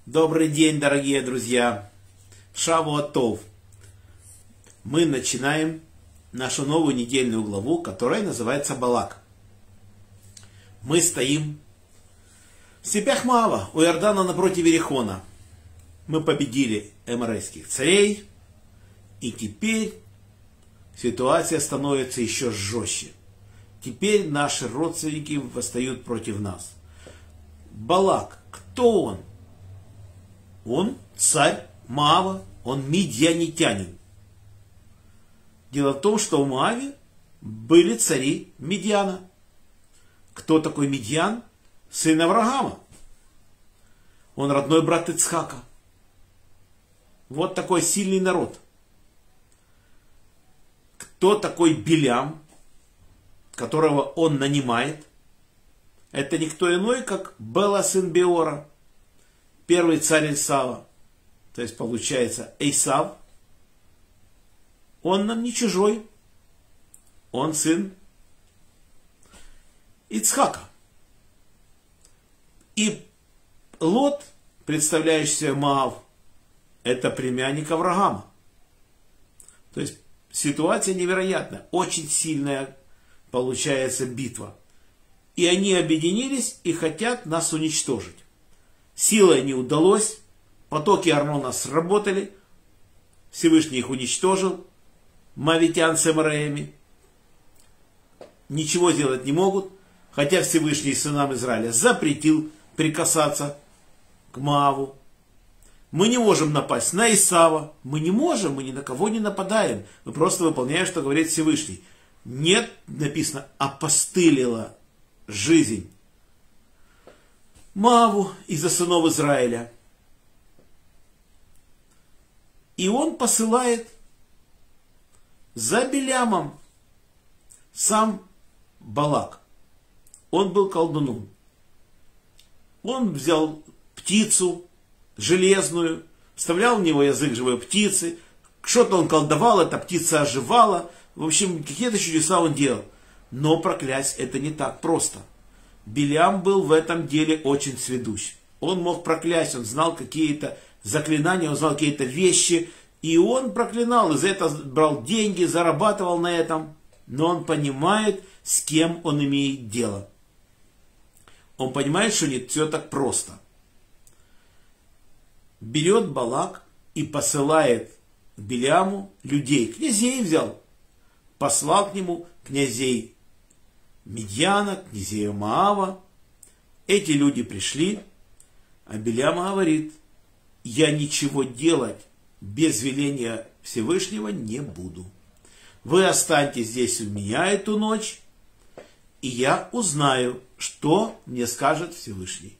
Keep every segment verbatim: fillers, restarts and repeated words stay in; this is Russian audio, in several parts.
Добрый день, дорогие друзья! Шавуа Тов! Мы начинаем нашу новую недельную главу, которая называется Балак. Мы стоим в степях Моава, у Иордана напротив Иерихона. Мы победили эморейских царей, и теперь ситуация становится еще жестче. Теперь наши родственники восстают против нас. Балак, кто он? Он царь Моава, он мидьянитянин. Дело в том, что в Моаве были цари Мидьяна. Кто такой Мидьян? Сын Авраама. Он родной брат Ицхака. Вот такой сильный народ. Кто такой Билям, которого он нанимает? Это никто иной, как Бела сын Беора, первый царь Исава. То есть получается Исав. Он нам не чужой. Он сын Ицхака. И Лот, представляющийся Моав, это племянник Авраама. То есть ситуация невероятная. Очень сильная получается битва. И они объединились и хотят нас уничтожить. Силой не удалось. Потоки Арнона сработали. Всевышний их уничтожил. Моавитян с эмореями. Ничего сделать не могут. Хотя Всевышний сынам Израиля запретил прикасаться к Моаву. Мы не можем напасть на Исава. Мы не можем, мы ни на кого не нападаем. Мы просто выполняем, что говорит Всевышний. Нет, написано, опостылила жизнь Моаву из-за сынов Израиля. И он посылает за Билямом сам Балак. Он был колдуном. Он взял птицу железную, вставлял в него язык живой птицы, что-то он колдовал, эта птица оживала. В общем, какие-то чудеса он делал. Но проклясть это не так просто. Билям был в этом деле очень сведущ. Он мог проклясть, он знал какие-то заклинания, он знал какие-то вещи. И он проклинал, и за это брал деньги, зарабатывал на этом. Но он понимает, с кем он имеет дело. Он понимает, что не все так просто. Берет Балак и посылает к Биляму людей. Князей взял. Послал к нему князей Мидьяна, князей Моава. Эти люди пришли, а Билям говорит: я ничего делать без веления Всевышнего не буду. Вы останьтесь здесь у меня эту ночь, и я узнаю, что мне скажет Всевышний.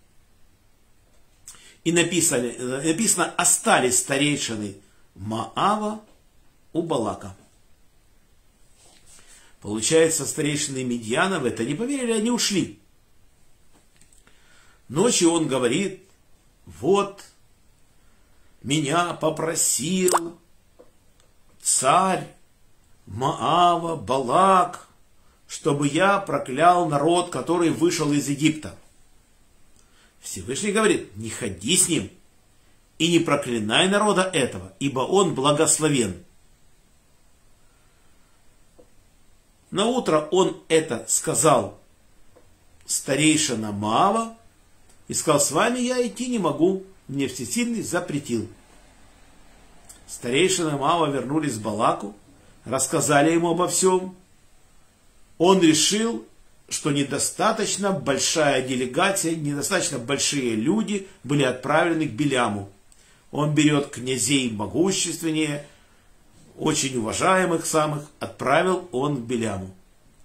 И написано, написано остались старейшины Моава у Балака. Получается, старейшины Мидьяна в это не поверили, они ушли. Ночью он говорит: вот меня попросил царь Моава Балак, чтобы я проклял народ, который вышел из Египта. Всевышний говорит: не ходи с ним и не проклинай народа этого, ибо он благословен. На утро он это сказал старейшина Моава и сказал: с вами я идти не могу, мне Всесильный запретил. Старейшины Моава вернулись к Балаку, рассказали ему обо всем. Он решил, что недостаточно большая делегация, недостаточно большие люди были отправлены к Биляму. Он берет князей могущественнее, очень уважаемых самых, отправил он к Биляму.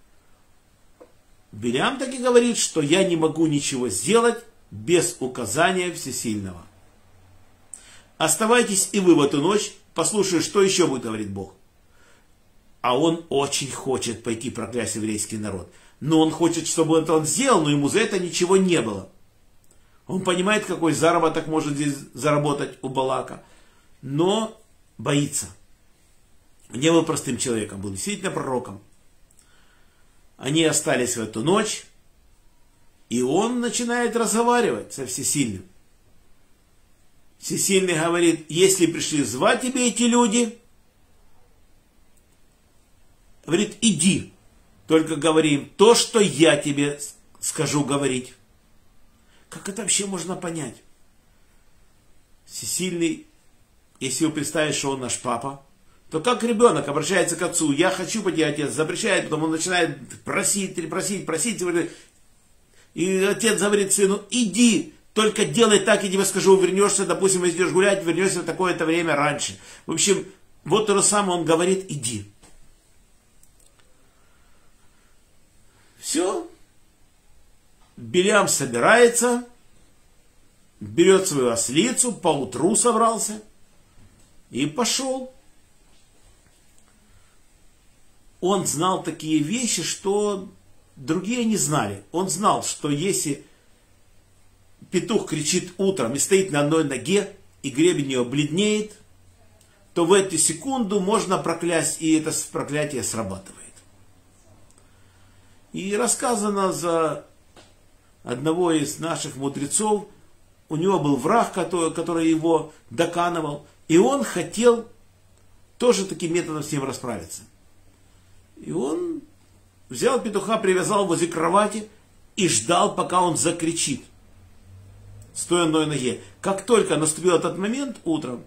Билям так и говорит, что я не могу ничего сделать без указания Всесильного. Оставайтесь и вы в эту ночь, послушайте, что еще будет говорить Бог. А он очень хочет пойти проклясть еврейский народ. Но он хочет, чтобы это он сделал, но ему за это ничего не было. Он понимает, какой заработок может здесь заработать у Балака, но боится. Не был простым человеком, был действительно пророком. Они остались в эту ночь, и он начинает разговаривать со Всесильным. Всесильный говорит, если пришли звать тебе эти люди, говорит, иди, только говори им то, что я тебе скажу говорить. Как это вообще можно понять? Всесильный, если его представить, что он наш папа, то как ребенок обращается к отцу, я хочу пойти, отец запрещает, потом он начинает просить, просить, просить, и отец говорит сыну, иди, только делай так, я тебе скажу, вернешься, допустим, если идешь гулять, вернешься в такое-то время раньше. В общем, вот то же самое он говорит, иди. Все. Билям собирается, берет свою ослицу, поутру собрался и пошел. Он знал такие вещи, что другие не знали. Он знал, что если петух кричит утром и стоит на одной ноге, и гребень его бледнеет, то в эту секунду можно проклясть, и это проклятие срабатывает. И рассказано за одного из наших мудрецов, у него был враг, который, который его доканывал, и он хотел тоже таким методом с ним расправиться. И он взял петуха, привязал возле кровати и ждал, пока он закричит, стоя на одной ноге. Как только наступил этот момент утром,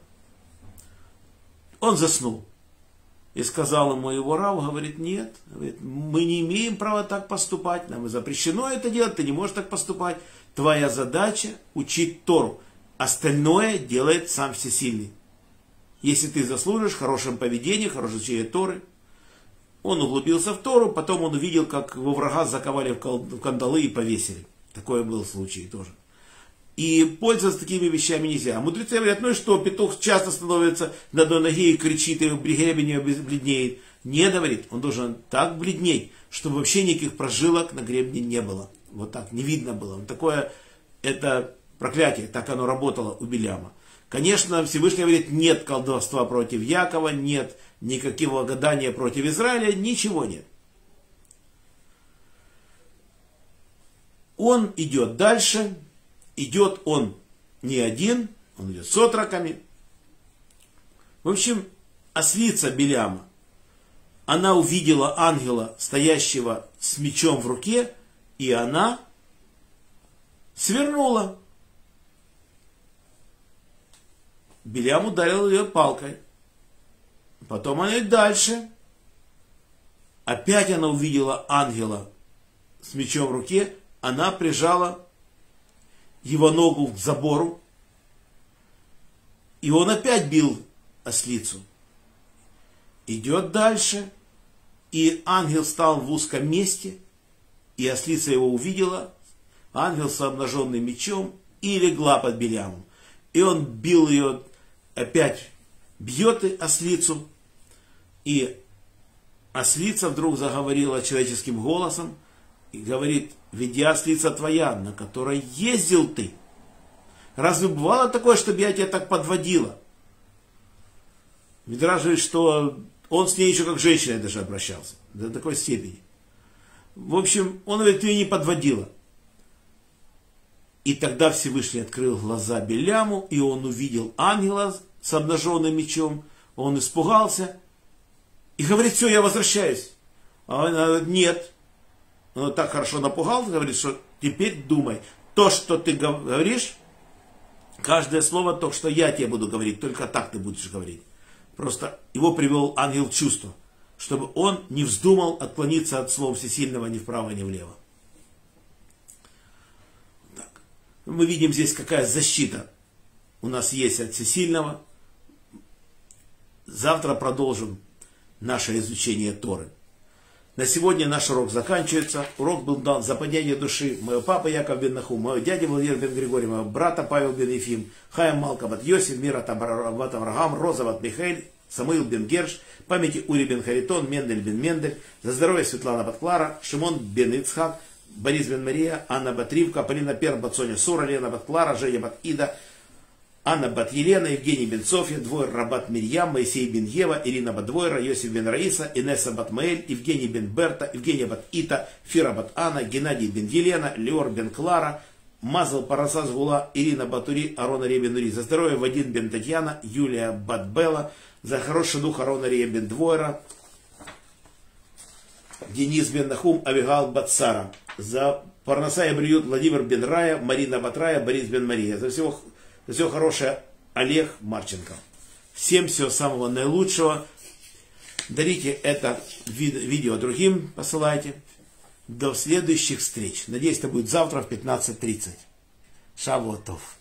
он заснул. И сказал ему его рав, говорит, нет, говорит, мы не имеем права так поступать, нам запрещено это делать, ты не можешь так поступать. Твоя задача учить Тору, остальное делает сам Всесильный. Если ты заслужишь хорошим поведением, хорошее учение Торы. Он углубился в Тору, потом он увидел, как его врага заковали в кандалы и повесили. Такой был случай тоже. И пользоваться такими вещами нельзя. А мудрецы говорят, ну и что, петух часто становится на одной ноге и кричит, и гребень его бледнеет. Не, говорит, он должен так бледнеть, чтобы вообще никаких прожилок на гребне не было. Вот так, не видно было. Такое, это проклятие, так оно работало у Биляма. Конечно, Всевышний говорит, нет колдовства против Якова, нет никакого гадания против Израиля, ничего нет. Он идет дальше, идет он не один, он идет с отроками. В общем, ослица Биляма, она увидела ангела, стоящего с мечом в руке, и она свернула. Билям ударил ее палкой. Потом она и дальше. Опять она увидела ангела с мечом в руке. Она прижала его ногу к забору. И он опять бил ослицу. Идет дальше. И ангел стал в узком месте. И ослица его увидела. Ангел с обнаженным мечом. И легла под Билямом. И он бил ее, опять бьет ослицу. И ослица вдруг заговорила человеческим голосом. И говорит, ведь я ослица твоя, на которой ездил ты. Разве бывало такое, чтобы я тебя так подводила? Мидраш говорит, что он с ней еще как женщина даже обращался. До такой степени. В общем, он говорит, ты ее не подводила. И тогда Всевышний открыл глаза Биляму, и он увидел ангела с обнаженным мечом. Он испугался. И говорит, все, я возвращаюсь. А она говорит, нет. Он так хорошо напугал, говорит, что теперь думай. То, что ты говоришь, каждое слово, то, что я тебе буду говорить, только так ты будешь говорить. Просто его привел ангел в чувство, чтобы он не вздумал отклониться от слова Всесильного ни вправо, ни влево. Так. Мы видим здесь, какая защита у нас есть от Всесильного. Завтра продолжим наше изучение Торы. На сегодня наш урок заканчивается. Урок был дан за падение души моего папы Яков бен Нахум, моего дяди Владимир бен Григорий, моего брата Павел бен Ефим, Хаям Малка бат Йосиф, Мира бат Авраам, Роза бат Михаэль, Самуил бен Герш, памяти Ури бен Харитон, Мендель бен Мендель, за здоровье Светлана бат Клара, Шимон бен Ицхак, Борис бен Мария, Анна бат Ривка, Полина Пер бат Соня Сура, Лена бат Клара, Женя бат Ида, Анна бат Елена, Евгений бен Софья, Двойр Рабат Мирьям, Моисей бен Ева, Ирина бат Двойра, Йосиф бен Раиса, Инесса бат Маэль, Евгений бен Берта, Евгения бат Ита, Фира бат Анна, Геннадий бен Елена, Леор бен Клара, Мазал Параса Сгула, Ирина Батури, Арона Ребен-Нури. За здоровье Вадим Бен Татьяна, Юлия Батбела. За хороший дух Арона Ребен Двойра, Денис Бен Нахум, Авигал Батсара. За Парнаса и Бриют Владимир Бен Рая, Марина Батрая, Борис Бен Мария. За всего, за всего хорошее Олег Марченко. Всем всего самого наилучшего. Дарите это видео другим, посылайте. До следующих встреч. Надеюсь, это будет завтра в пятнадцать тридцать. Шавуа Тов.